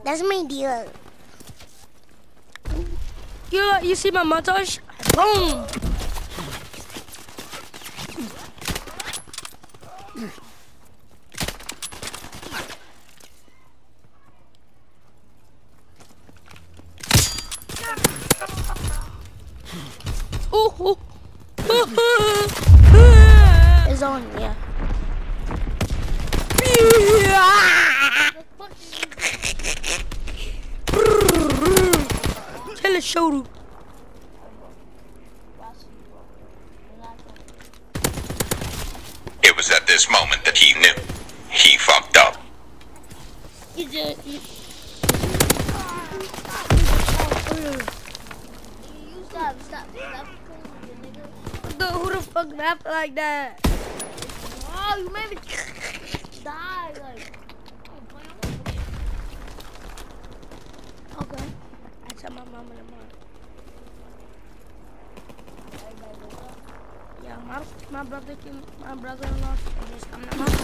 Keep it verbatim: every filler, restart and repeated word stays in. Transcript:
That's my deal. You you see my montage? Boom. Ooh, ooh. It's on, yeah. Tell it, show. It was at this moment that he knew. He fucked up. You did. You... Stop, stop, stop. Who the fuck laughed like that? Oh, you made me die. Like. Okay. I tell my mom in the morning. Yeah, my my brother can my brother-in-law can just come to my